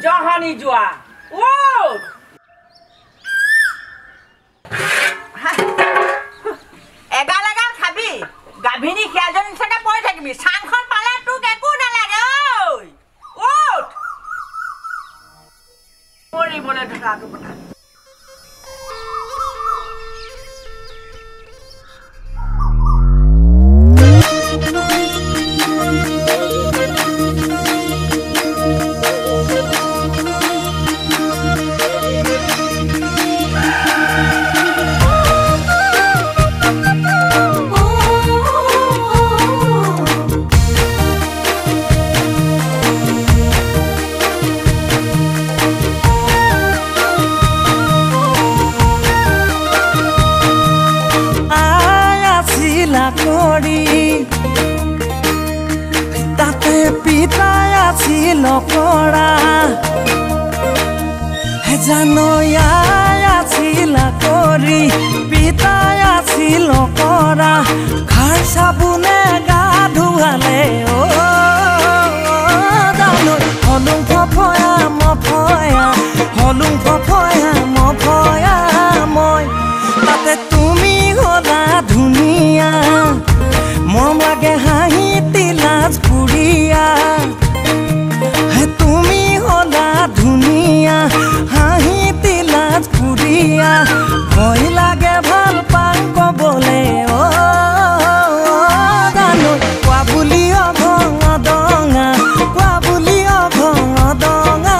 জহনি যোৱা উঠ এগাল এগাল খাবি গাভিনী খিয়াজনী নিচিনাকে পৰি থাকিবি চাংখন পালে তোক একো নালাগে ঐ উঠ মৰিবলৈ থকাটো কথা তাতে পিতাই আছিল কৰা জানয়াই আছিল কৰি পিতাই আছিল কৰা খাৰ চাবোনে গা ধুৱালে জানো হলুং ফফয়া মফয়া হলুং ফফয়া মফয়া মই তাতে তুমি হলা ধুনীয়া মৰম লাগে হাঁহি তিলাজ ফুৰিয়া তুমি হলা ধুনীয়া হাঁহি তিলাজ ফুৰিয়া ভয় লাগে ভাল পাং কবলে জানো কোৱা বুলি অভং দঙা কোৱা বুলি অভং দঙা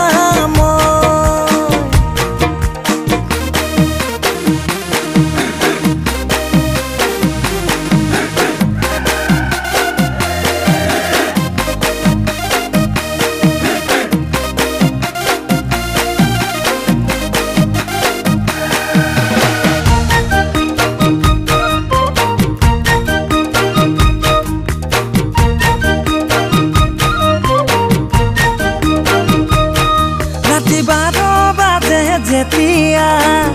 যেতিয়া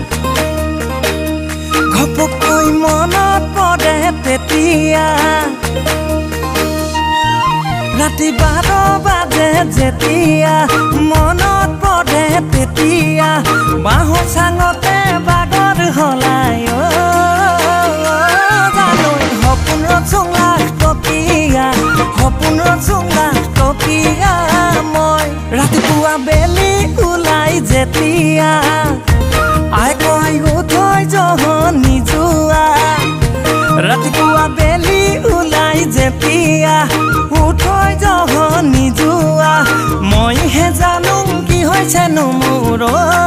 ঘপকৈ মনত পৰে তেতিয়া ৰাতি 12 বাজে যেতিয়া মনত পৰে তেতিয়া বাঁহৰ চাঙতে বাগৰ হলাই জানো সপোন ৰচোং লাখ টকীয়া সপোন ৰচোং লাখ টকীয়া মই ৰাতিপুৱা বেলি ওলাই যেতিয়া আই কয় উঠৈ জহনি যোৱা ৰাতিপুৱা বেলি ওলাই যেতিয়া উঠৈ জহনি যোৱা মইহে জানো কি হৈছেনো মোৰ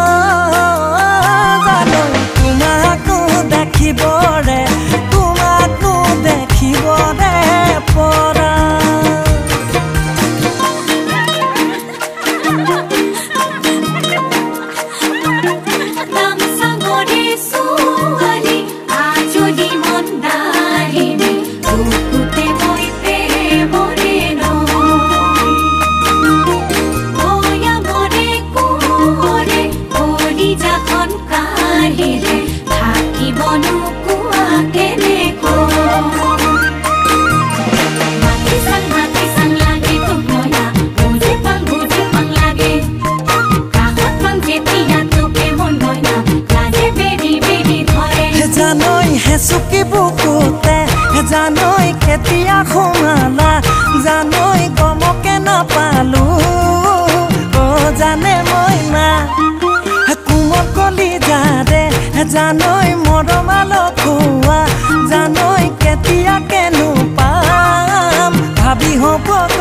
জানো তোমাকো দেখিবৰে পৰা চুকি বুকুতে জানৈ কেতিয়া সোমালা জানৈ গমকে নাপালো জানে মই না কোমল কলি যাৰে জানৈ মৰমাল খোৱা জানৈ কেতিয়া কেনো পাম ভাবি হ'ব